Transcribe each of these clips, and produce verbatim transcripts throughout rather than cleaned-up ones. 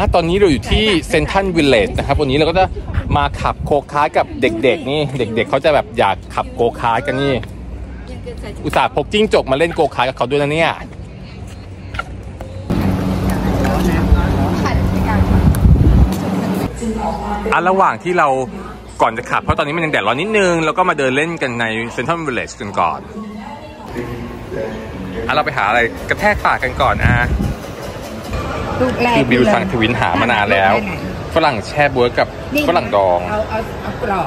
ตอนนี้เราอยู่ที่เซนทรัลวิลเลจนะครับวันนี้เราก็จะมาขับโคคาร์ทกับเด็กๆนี่เด็กๆเขาจะแบบอยากขับโกคาร์ทกันนี่อุตส่าห์พกจิ้งจกมาเล่นโกคาร์ทกับเขาด้วยนะเนี่ยอ่ะระหว่างที่เราก่อนจะขับเพราะตอนนี้มันยังแดดร้อนนิดนึงแล้วก็มาเดินเล่นกันในเซนทรัลวิลเลจกันก่อนอ่ะเราไปหาอะไรกระแทกปากกันก่อนอ่ะคือบิวซังทวินหามานานแล้วฝรั่งแช่บ๊วยกับฝรั่งดองเอาเอาเอากรอบ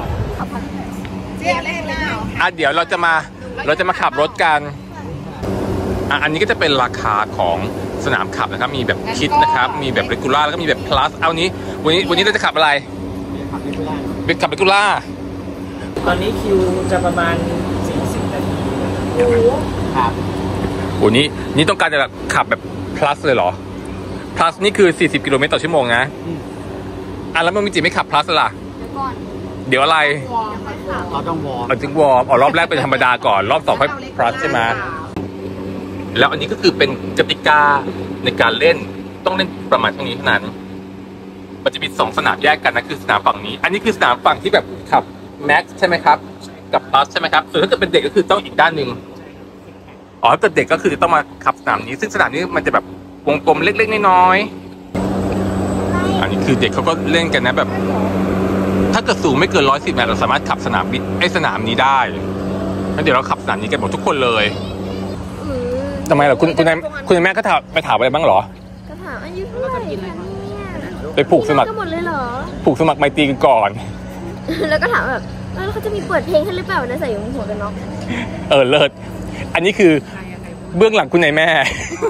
อ่ะเดี๋ยวเราจะมาเราจะมาขับรถกันอ่ะอันนี้ก็จะเป็นราคาของสนามขับนะครับมีแบบคิดนะครับมีแบบเรกูล่าแล้วก็มีแบบ plus เอานี้วันนี้วันนี้เราจะขับอะไรเป็นขับเรกูล่าตอนนี้คิวจะประมาณสี่สิบนาทีโอ้ครับวันนี้นี่ต้องการจะแบบขับแบบ plus เลยเหรอ plus นี่คือสี่สิบกิโลเมตรต่อชั่วโมงนะอ่ะแล้วมันมีจิไม่ขับ plus ล่ะเดี๋ยวอะไรเราต้องวอร์มเอาจึงวอร์มอ๋อรอบแรกเป็นธรรมดาก่อนรอบสองค่อย plus ใช่ไหมแล้วอันนี้ก็คือเป็นกติกาในการเล่นต้องเล่นประมาณเท่านี้เท่านั้นมันจะมีสองสนามแยกกันนะคือสนามฝั่งนี้อันนี้คือสนามฝั่งที่แบบขับ max ใช่ไหมครับกับ plus ใช่ไหมครับส่วนถ้าเกิดเป็นเด็กก็คือต้องอีกด้านหนึ่งอ๋อถ้าเกิดเด็กก็คือจะต้องมาขับสนามนี้ซึ่งสนามนี้มันจะแบบวงกลมเล็กๆน้อยๆอันนี้คือเด็กเขาก็เล่นกันนะแบบถ้าเกิดสูงไม่เกินร้อยสิบเมตรเราสามารถขับสนามนี้ไอ้สนามนี้ได้งั้นเดี๋ยวเราขับสนามนี้กันหมดทุกคนเลยทำไมล่ะคุณคุณนายคุณแม่ก็ถามไปถามอะไรบ้างเหรอก็ถามอายุเท่าไหร่คะเนี่ยไปผูกสมัครหมดเลยเหรอผูกสมัครไมตรีกันก่อนแล้วก็ถามแบบแล้วเขาจะมีเปิดเพลงให้หรือเปล่านะใส่หัวกันน็อกเออเลิศอันนี้คือเบื้องหลังคุณนายแม่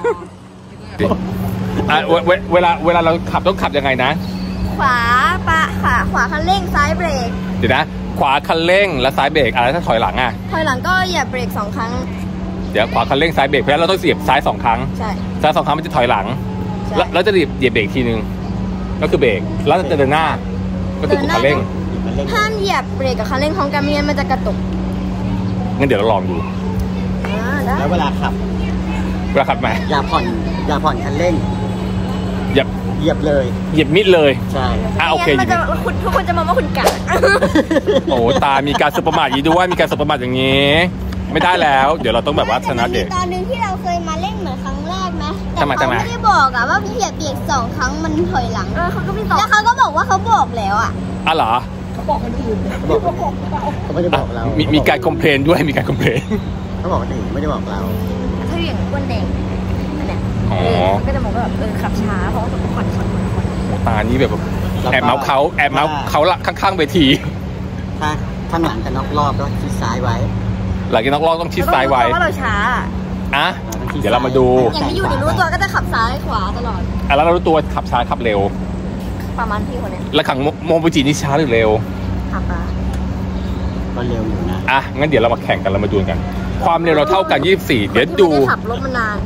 อ่ะเวลาเวลาเราขับต้องขับยังไงนะขวาปะขวาขวาคันเร่งซ้ายเบรกเดี๋ยวนะขวาคันเร่งแล้วซ้ายเบรกอะไรถ้าถอยหลังอ่ะถอยหลังก็อย่าเบรกสองครั้งเดี๋ยวขวาคันเร่งซ้ายเบรกเพราะฉะนั้นเราต้องเสียบซ้ายสองครั้งใช่ซ้ายสองครั้งมันจะถอยหลังแล้วจะเหยียบเบรกทีนึงก็คือเบรกแล้วจะเดินหน้าก็คือคันเร่งห้ามเหยียบเบรกกับคันเร่งพร้อมกันไม่งั้นมันจะกระตุกงั้นเดี๋ยวเราลองดูแล้วเวลาขับเวลาขับไหมอย่าผ่อนอย่าผ่อนคันเร่งเหยียบเหยียบเลยเหยียบมิดเลยใช่อ่ะโอเคมันจะคุณทุกคนจะมองว่าคุณกะโอ้ตามีการสบประมาทยีด้วยมีการสบประมาทอย่างนี้ไม่ได้แล้วเดี๋ยวเราต้องแบบว่าชนะเด็กตอนนึงที่เราเคยมาเล่นเหมือนครั้งแรกไหมแต่เขาไม่ได้บอกอะว่าเหยียบเบรกสองครั้งมันถอยหลังเออเขาก็ไม่บอกแล้วเขาก็บอกว่าเขาบอกแล้วอะอ๋อเหรอเขาบอกคนอื่นเขาบอกเขาไม่ได้บอกเรามีมีการคอมเพลนด้วยมีการคอมเพลนเขาบอกคนอื่นไม่ได้บอกเราถ้าอย่างก้นแดงเนี่ยก็จะมองว่าแบบเออขับช้าเพราะว่าต้องผ่อนผ่อนผ่อนตานี้แบบแอบเมาส์เขาแอบเมาส์เขาละข้างๆเวทีถ้าข้างหลังจะน็อกรอบก็ชิดซ้ายไว้หลังจากน็อกรอบต้องชิดซ้ายไว้เพราะเราช้าอ่ะเดี๋ยวเรามาดูอย่างที่อยู่เดี๋ยวรู้ตัวก็จะขับซ้ายขวาตลอดอ่ะแล้วเรารู้ตัวขับช้าขับเร็วประมาณพี่คนนี้แล้วขังโมบุจินี่ช้าหรือเร็วขับมาก็เร็วอยู่นะอ่ะงั้นเดี๋ยวเรามาแข่งกันเรามาดูกันความเร็วเราเท่ากันยี่สิบสี่เดี๋ยวดูขับรถมานาน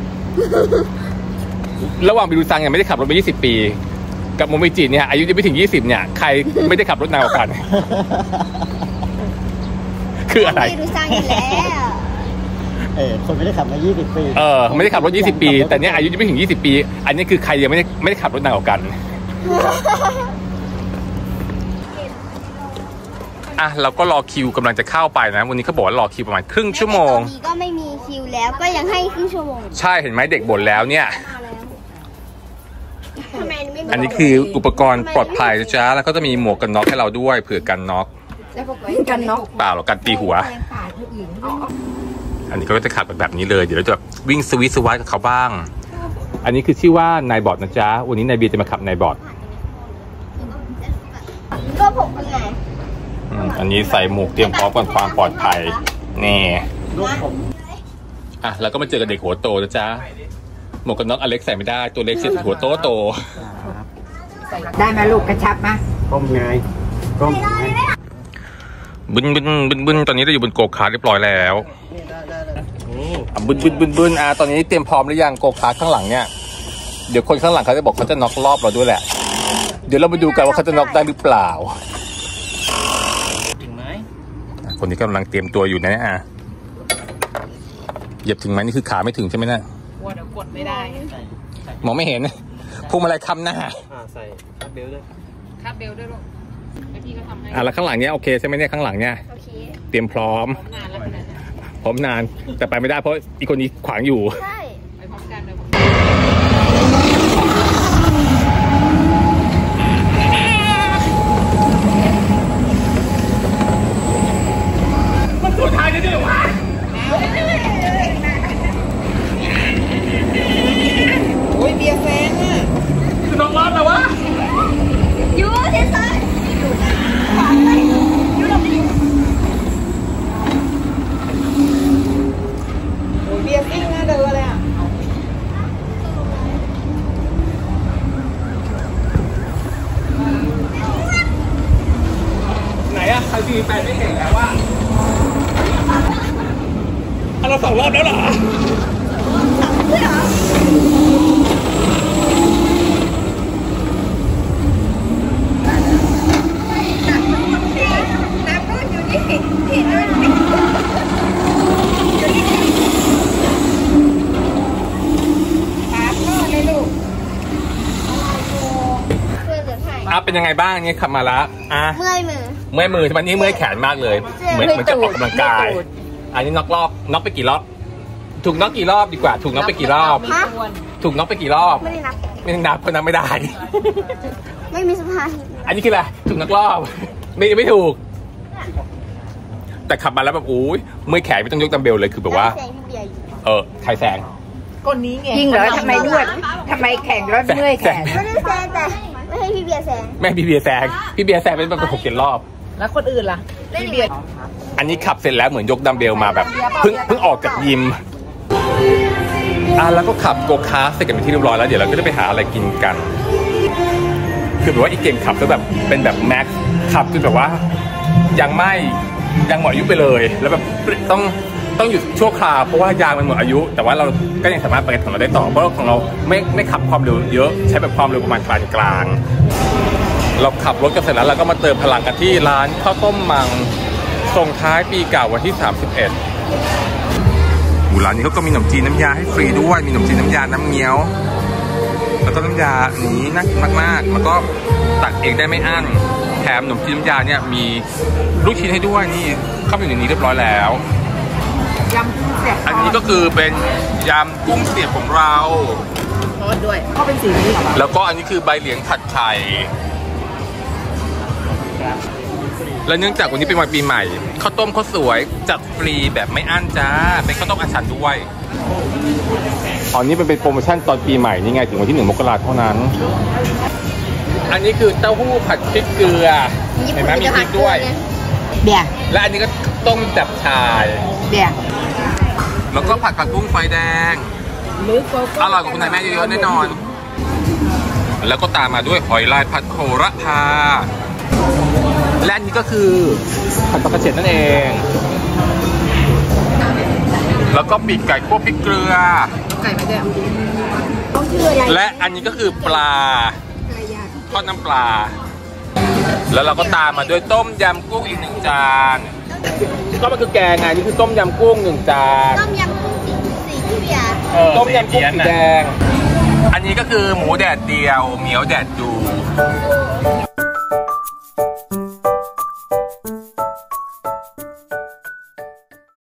ระหว่างบิดูซังยังไม่ได้ขับรถมายี่สิบปีกับโมบุจิเนี่ยอายุยังไม่ถึงยี่สิบเนี่ยใครไม่ได้ขับรถนานกว่ากันคืออะไรบิดูซังอยู่แล้วเออคนไม่ได้ขับมายี่สิบปีเออไม่ได้ขับรถยี่สิบปีแต่เนี้ยอายุยังไม่ถึงยี่สิบปีอันนี้คือใครยังไม่ได้ไม่ได้ขับรถนานกว่ากันอ่ะเราก็รอคิวกำลังจะเข้าไปนะวันนี้เขาบอกว่ารอคิวประมาณครึ่งชั่วโมงตอนนี้ก็ไม่มีคิวแล้วก็ยังให้ครึ่งชั่วโมงใช่เห็นไหมเด็กบ่นแล้วเนี่ยอันนี้คืออุปกรณ์ปลอดภัยจ้าแล้วก็จะมีหมวกกันน็อกให้เราด้วยเผื่อกันน็อกกันน็อกเปล่าหรอกกันตีหัวอันนี้ก็จะขับแบบนี้เลยเดี๋ยวเราจะวิ่งสวิสวัสกับเขาบ้างอันนี้คือชื่อว่านายบอดนะจ๊ะวันนี้นายเบียร์จะมาขับนายบอดก็ผมไงอันนี้ใส่หมวกเตรียมพร้อมกับความปลอดภัยนี่อ่ะแล้วก็มาเจอกับเด็กหัวโตนะจ๊ะหมวกกันน็อกอเล็กใส่ไม่ได้ตัวเล็กเสียหัวโตโตได้ไหมลูกกระชับไหมก้มไงก้มบึนบึนบึนบึนตอนนี้เราอยู่บนโกคาร์ทเรียบร้อยแล้วอ่ะบึนบึนบึนบึนอ่ะตอนนี้เตรียมพร้อมหรือยังโกคาร์ทข้างหลังเนี่ยเดี๋ยวคนข้างหลังเขาจะบอกเขาจะน็อกรอบเราด้วยแหละเดี๋ยวเรามาดูกันว่าเขาจะน็อกได้หรือเปล่าถึงไหมคนนี้กำลังเตรียมตัวอยู่นะอ่ะเหยียบถึงไหมนี่คือขาไม่ถึงใช่ไหมนะว่าเดี๋ยวกดไม่ได้มองไม่เห็นพวงมาลัยคำหน้าอ่าใส่คาบเบลด้วยคาบเบลด้วยลูกไอพี่ก็ทำให้อ่ะแล้วข้างหลังเนี้ยโอเคใช่ไหมเนี่ยข้างหลังเนี้ยโอเคเตรียมพร้อมนานแล้วขนาดนี้พร้อมนานแต่ไปไม่ได้เพราะอีกคนนี้ขวางอยู่ใช่ไปพร้อมกันเลยมันสุดท้ายนี่ด้วยวะโอ้ยเบียร์แซงอ่ะน้องรอดแล้ววะยูที่ซ้ายขวาไปยูหลบดิโอ้ยเบียร์ซิ่งน่าเดินเลยอ่ะไหนอะใครทีแปดไม่เก่งแล้วว่าเราสองรอบแล้วเหรอใช่เหรออ่ะเป็นยังไงบ้างเนี่ยขับมาแล้วอ่ะเมื่อยมือเมื่อยมือใช่ไหมนี่เมื่อยแขนมากเลยเหมือนเหมือนจะออกกำลังกายอันนี้น็อกรอบน็อกไปกี่รอบถูกน็อกกี่รอบดีกว่าถูกน็อกไปกี่รอบถูกน็อกไปกี่รอบไม่ได้นับไม่ได้นับเพราะนับไม่ได้ไม่มีสภาพอันนี้คืออะไรถูกน็อกรอบไม่ไม่ถูกแต่ขับมาแล้วแบบอุ้ยเมื่อยแขนไม่ต้องยกดัมเบลเลยคือแบบว่าเออใครแซงคนนี้ไงจริงเหรอทำไมนวดทำไมแข่งรถเมื่อยแขนไม่ได้แซงแต่ไม่ให้พี่เบียร์แซงแม่พี่เบียร์แซงพี่เบียร์แซงเป็นแบบหกเจ็ดรอบแล้วคนอื่นล่ะพี่เบียร์อันนี้ขับเสร็จแล้วเหมือนยกดัมเบลมาแบบเพิ่งเพิ่งออกจากยิมอ่ะแล้วก็ขับโกคาร์ทเสร็จกันเป็นที่เรียบร้อยแล้วเดี๋ยวเราก็จะไปหาอะไรกินกันคือแบบว่าอีเก่งขับก็แบบเป็นแบบแม็กซ์ขับจนแบบว่ายังไม่ยังหมดอายุไปเลยแล้วแบบต้องต้องหยุดชั่วคราวเพราะว่ายางมันหมดอายุแต่ว่าเราก็ยังสามารถไปของเราได้ต่อเพราะของเราไม่ไม่ขับความเร็วเยอะใช้แบบความเร็วประมาณปานกลางเราขับรถกันเสร็จแล้วเราก็มาเติมพลังกันที่ร้านข้าวต้มมังส่งท้ายปีเก่าวันที่สามสิบเอ็ดร้านนี้เขาก็มีขนมจีนน้ำยาให้ฟรีด้วยมีขนมจีนน้ำยาน้ำเงี้ยวแล้วก็น้ำยานี้น่ากินมากๆแล้วก็ตักเองได้ไม่อั้นแถมขนมจีนน้ำยาเนี่ยมีลูกชิ้นให้ด้วยนี่เข้าไปอยู่ในนี้เรียบร้อยแล้วยำกุ้งเสียบอันนี้ก็คือเป็นยำกุ้งเสียบของเราทอดด้วยก็เป็นสีนี้แล้วก็อันนี้คือใบเหลียงผัดไข่และเนื่องจากวันนี้เป็นวันปีใหม่ข้าวต้มข้าวสวยจัดฟรีแบบไม่อั้นจ้าเป็นข้าวต้มอัญชันด้วยอันนี้เป็นโปรโมชั่นตอนปีใหม่นี่ไงถึงวันที่หนึ่งมกราคมเท่านั้นอันนี้คือเต้าหู้ผัดพริกเกลือเห็นไหมมีพริกด้วยเบียร์และอันนี้ก็ต้มจับชายเบียร์แล้วก็ผัดผักบุ้งไฟแดงอร่อยกว่าคุณนายแม่เยอะๆแน่นอนแล้วก็ตามมาด้วยหอยลายผัดโหระพาและอันนี้ก็คือผัดผักกระเฉดนั่นเองแล้วก็ปีกไก่คั่วพริกเกลือไก่ไม่ได้และอันนี้ก็คือปลาทอดน้ำปลาแล้วเราก็ตามมาด้วยต้มยำกุ้งอีกหนึ่งจานก็มันคือแกงไงนี่คือต้มยำกุ้งหนึ่งจานต้มยำกุ้งสีสีพี่เบียร์ต้มยำกุ้งสีแดงอันนี้ก็คือหมูแดดเดียวเหมียวแดดดู